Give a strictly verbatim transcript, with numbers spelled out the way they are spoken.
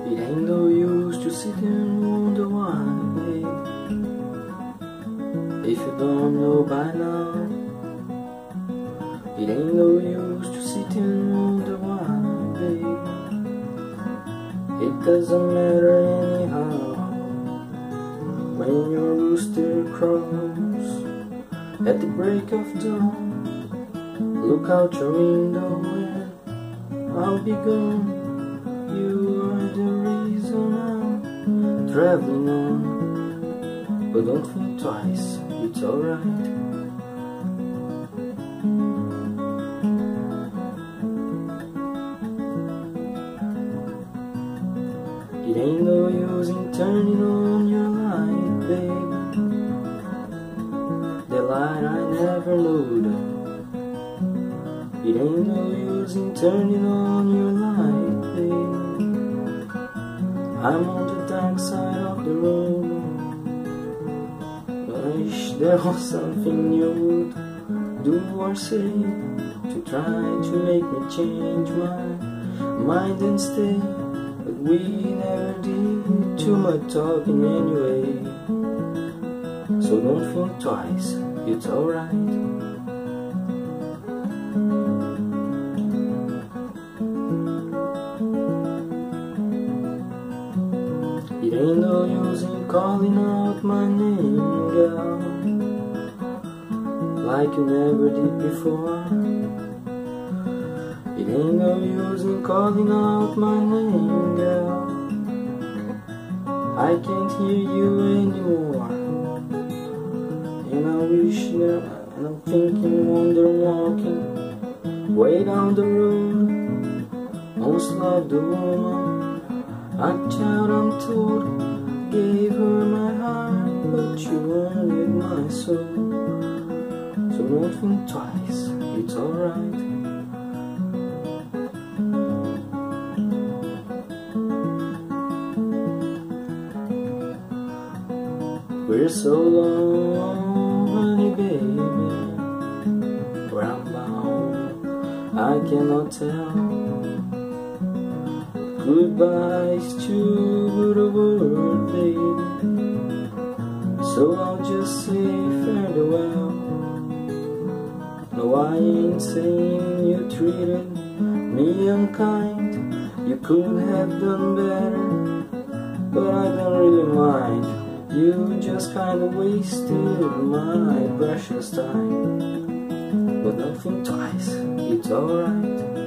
It ain't no use to sit and wonder why, babe, if you don't know by now. It ain't no use to sit and wonder why, babe, it doesn't matter anyhow. When your rooster crows at the break of dawn, look out your window and I'll be gone. You are the reason I'm traveling on, but don't think twice, it's alright. It ain't no use in turning on your light, babe, the light I never knowed. It ain't no use in turning on your light, babe, I'm on the dark side of the road. But I wish there was something you would do or say to try to make me change my mind and stay. But we never did too much talking anyway, so don't think twice, it's alright. It ain't no use in calling out my name, girl, like you never did before. It ain't no use in calling out my name, girl, I can't hear you anymore. And I wish that, and I'm thinking, wonder, walking way down the road, most loved the woman a child untold, gave her my heart, but you wanted my soul. So don't think twice, it's alright. We're so long, honey baby, where I'm bound, I cannot tell. Goodbye's too good a word, baby, so I'll just say farewell. No, I ain't saying you treated me unkind, you could have done better, but I don't really mind. You just kinda wasted my precious time, but don't think twice, it's alright.